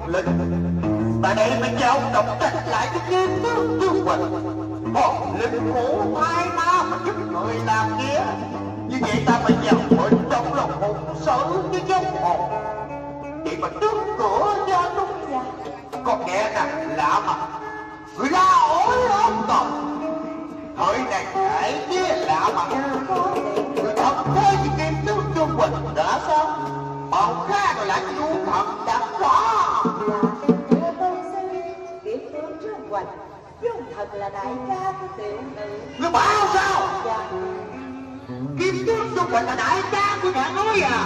Linh, tại đây mới cho ông đọc trách lại cái kim tướng Trương Quỳnh. Còn linh cũ mai ma mà giúp người làm kia. Như vậy ta phải vào bệnh trong lòng hồn sở với giấc hồn. Vậy mà trước cửa cho đúng ra. Con nghe nè, lạ mặt. Người ra ổi ông còn. Thời này kể kia lạ mặt. Người thật thế với kim tướng Trương Quỳnh đã sao? Bọn khác rồi lại chú thật đã rõ. Thưa tôn sư, kim tướng Trương Quỳnh dung thật là đại ca của tiểu nữ. Ngươi bảo sao? Dạ. Kim tướng Trương Quỳnh là đại ca của nhà ngươi à?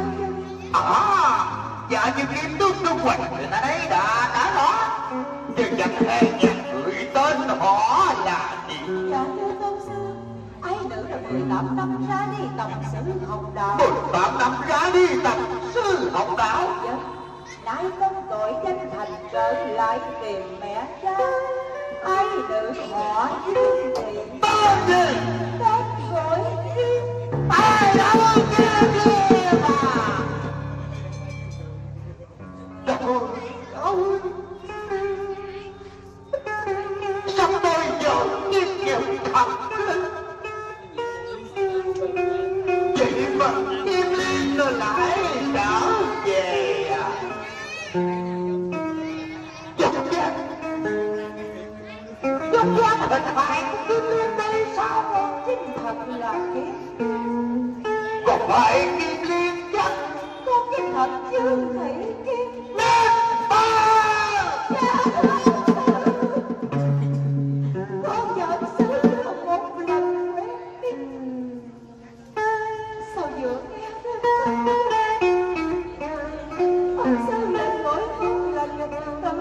Dạ như kim tướng Trương Quỳnh người ta đấy đã rõ. Nhưng chẳng hề nhà người tên họ là gì? Dạ thưa tôn sư, ai nữ là 18 năm ra đi tầm sư Hồng Đạo. 18 năm ra đi tầm sư Hồng Đạo. Dạ. Nay công tội danh thành trở lại tìm mẹ cha. Ai nữ họ Dương Thị. Tên gì? Tên gọi riêng. Ai đâu kia kia mà. Trời ơi. Sắp tôi giờ nghiêm nghiệp thật. Vậy mà Kim Liên nó lại trở về à? Dòng dáng hình hài của Kim Liên đây sao? Chính thật là kiếp. Còn phải Kim Liên chắc. Con cái thật Dương Thị Kim. Nên ba. Con vợ xứ không một lần quen biết. Sao vừa nghe ông sao lên nỗi thương là nhật tâm.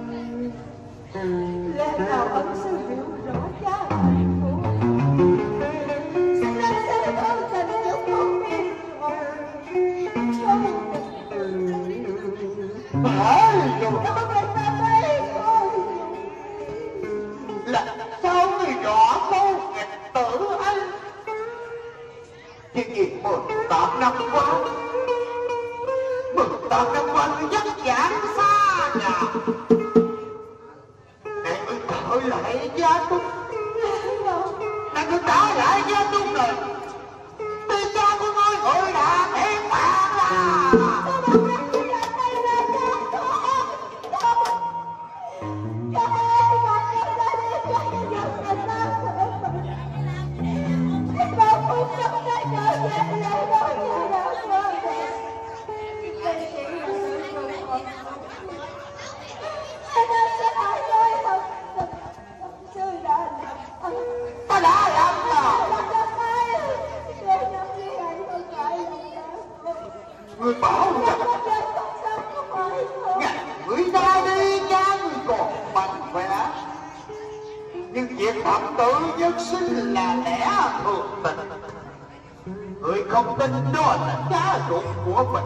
Lẽ nào ân sư hiểu rõ cha hạnh phúc. Xin anh sẽ ơn tình yêu con biết rồi. Phải rồi. Cảm ơn anh ta đây thôi. Là sao người nhỏ cô nghịch tử anh? Chỉ kịp 18 năm qua. 18 năm qua người dắt dãn xa nhà. Này người trở lại gia túc. Này người trở lại gia túc rồi. Tuy cha của ngươi người đã thiệt mạng là. Ta đã làm nào? Người bảo rằng người ra đi cha người còn mạnh khỏe. Nhưng việc phận tử nhân sinh là lẽ thường tình. Người không tin đó là cha ruột của mình.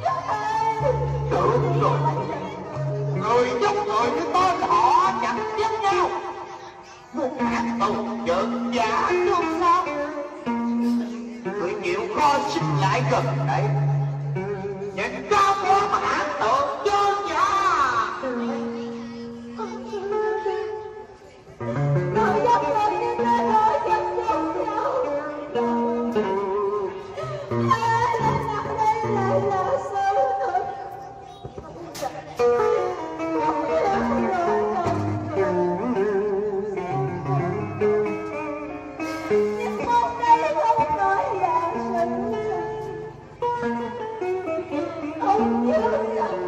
Đúng rồi. Người giống người với tên họ chẳng giống nhau. Một hạt tù giận giả trước sao. Người chịu khó xin lại gần đây. Nhìn cao quá mà hãng tượng cho nhà. Nói dám nói như thế nói dám dám nhau. Lần nào đây lại là số thật. Nhưng hôm nay không nói là sự. Không nhớ rằng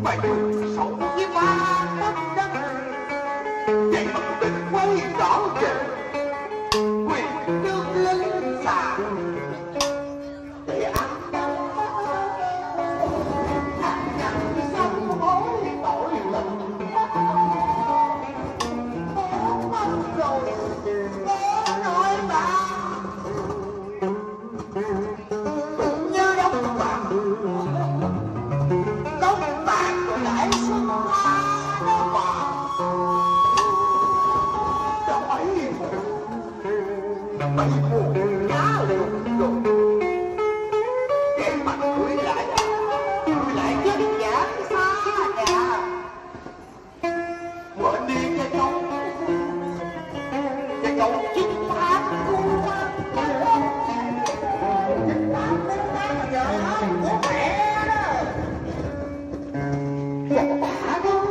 mày sống với ba năm đất, vậy mà cũng định quay trở về quyền nước lính xà để ăn năn sống hối tội lầm. Mất rồi có nói bà cũng như đóng bạc rồi lại xuân hoa nó bạc cho mấy buồn cá lụt rồi để mà gửi lại dân dã xa nhà quên đi cái câu chính pháp của chính pháp mà vợ ông của mẹ đó và bà đó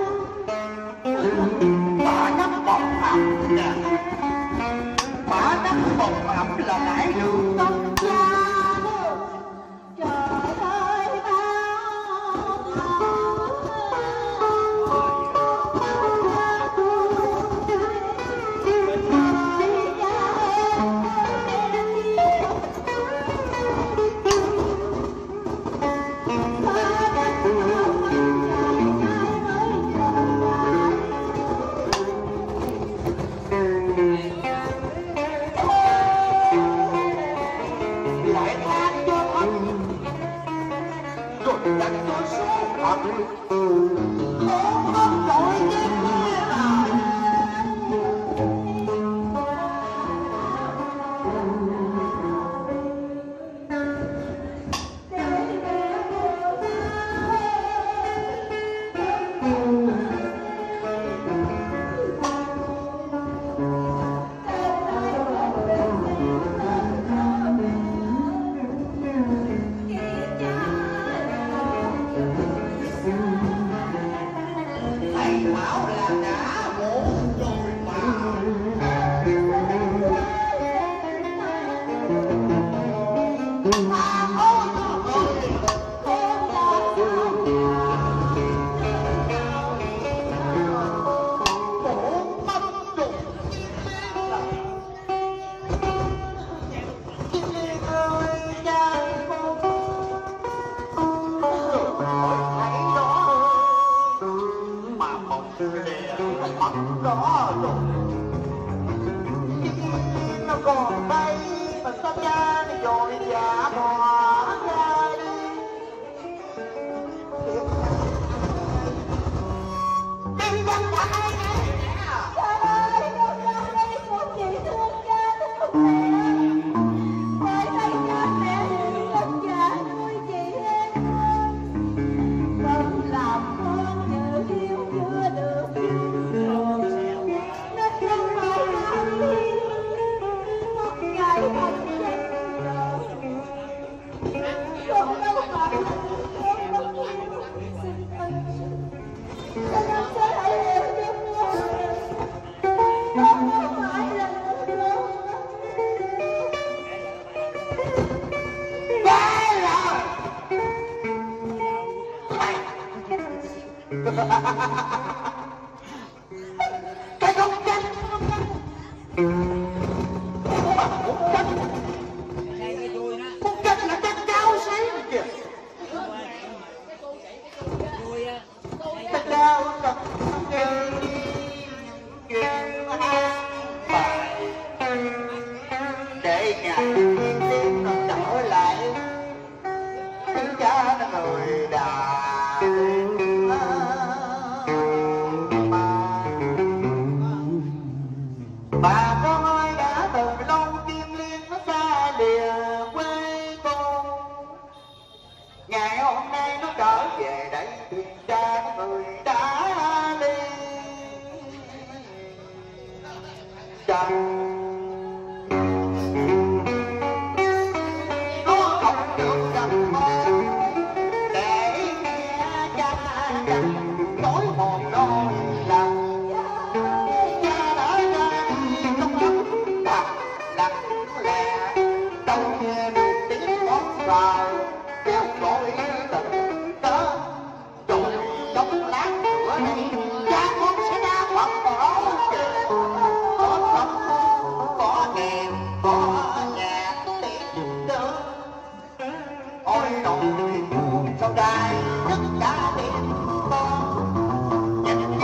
bà nắm bọc ẩm nè, bà nắm bọc ẩm là nãy đường tâm cha đó. Trời ơi lại than cho anh rồi đặt cho số phận khó mất tội cái kia là thầy bảo là đã muộn rồi mà. Đó rồi nó còn bay mà sao cha nó dội dạ bỏ ra đi đi dân cả hai ngày nè. trời ơi con ra đây con chỉ thương cha thương mẹ mới thấy cha mẹ hiền lòng dạ nuôi chị em con làm con nhớ yêu chưa được nên không phải một ngày thành chết con đâu phải con đâu xin ơn cho nên sẽ hãy hiểu giúp con không phải là người lớn Cái rồi cái con trách con trách là trách cao xí kìa trách cao là để nhà tim nó trở lại tiếng cha nó người đà bà con ơi đã từ lâu Kim Liên nó xa lìa quê con, ngày hôm nay nó trở về đây tìm cha cái người đã đi chẳng nó không được gặp con để nghe cha dặn nói một đôi lần cha đã ra đi trong lúc bạc lặng lẽ đâu nghe được tiếng bóng vào kéo gọi tình đó rồi đóng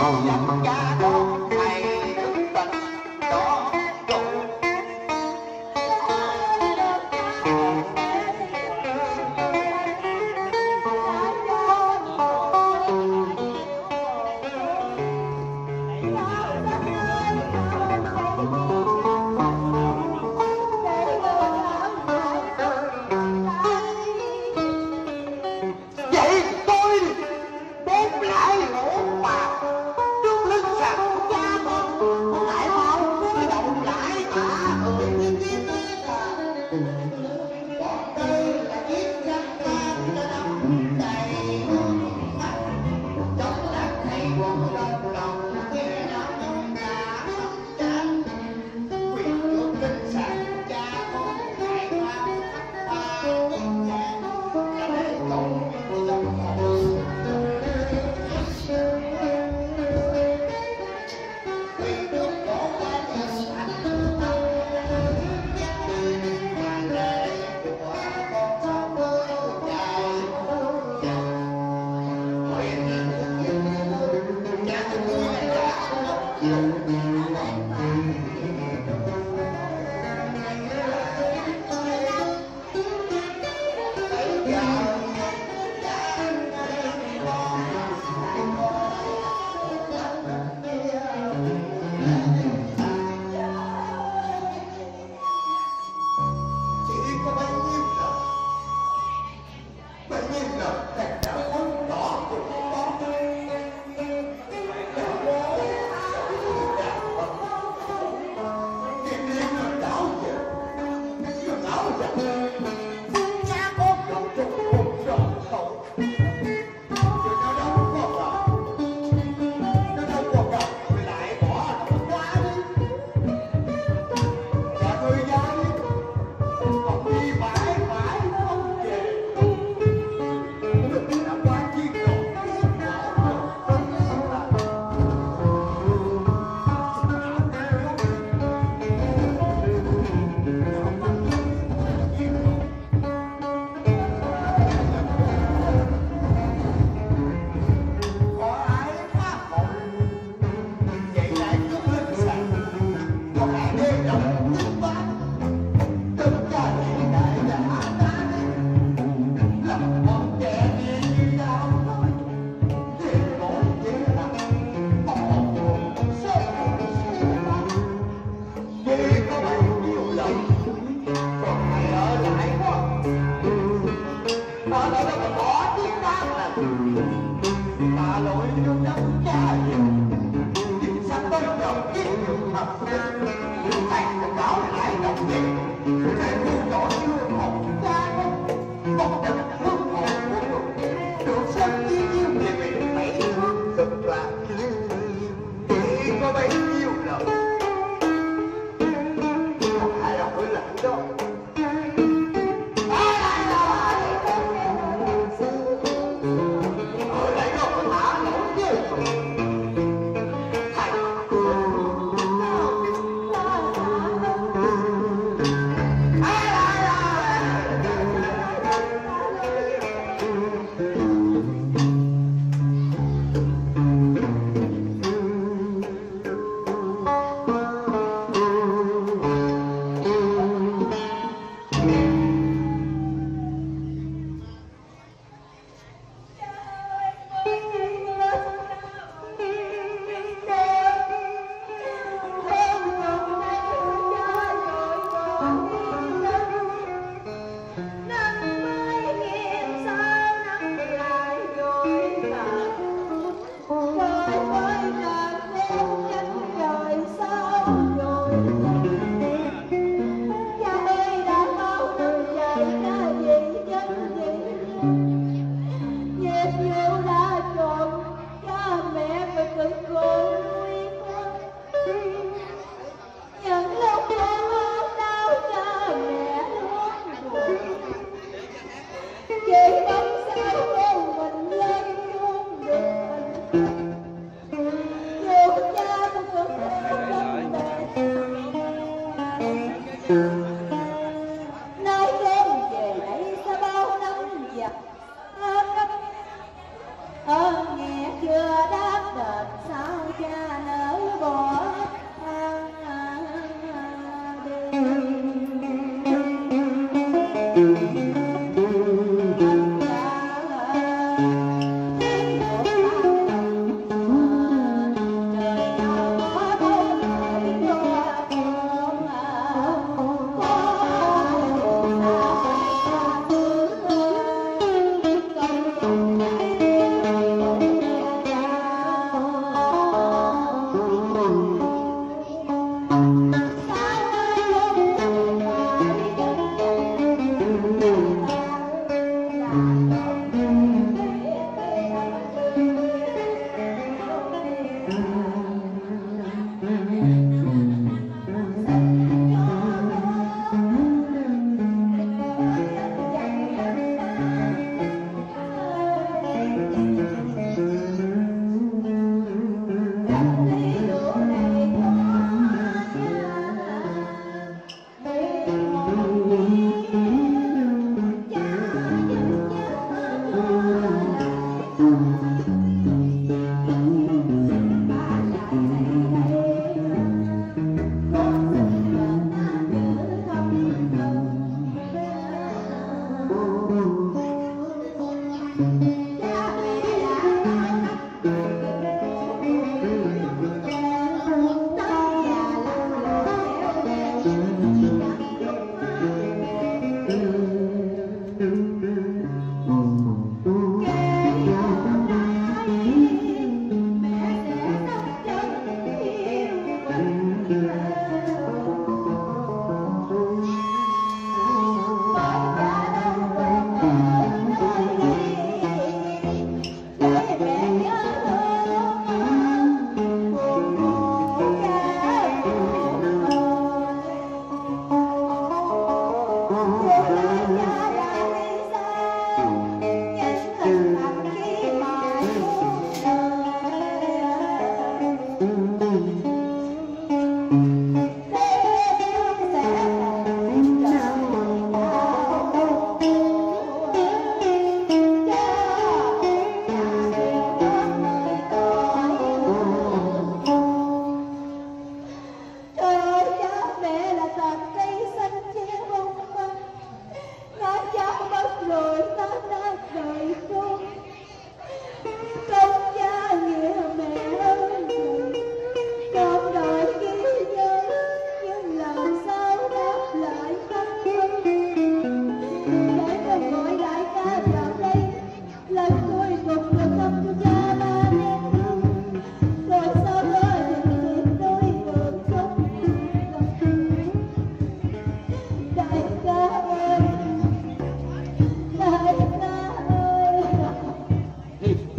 dặn cha con thầy đức tình đó đủ. Vậy tôi bốn lại lỗ bạc trước lưng sạc của cha con, con lại mau cúi đầu lại mà còn đây là chiếc răng cam đã đóng đầy mắt chống lạc thầy quân lòng lòng nghe lòng đã tranh quyền trước lưng sạc của cha con lại mau thắt ba để công dòng hồn. Bà lỗi nước đắng cha thì sắp tới đầu cái trường hợp thầy sẽ báo lại đồng nghiệp để thu đổi hương hồn cha con trận hương hồn của tôi được sớm chi nhiêu để bị mấy thương thực là chỉ có bấy nhiêu lời không ai đâu phải lạnh đó. Nói đến về đây sau bao năm giặc nghe chưa đáp đền sao cha nỡ bỏ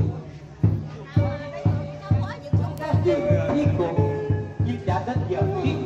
Giết cuộc, giết đã đến giờ giết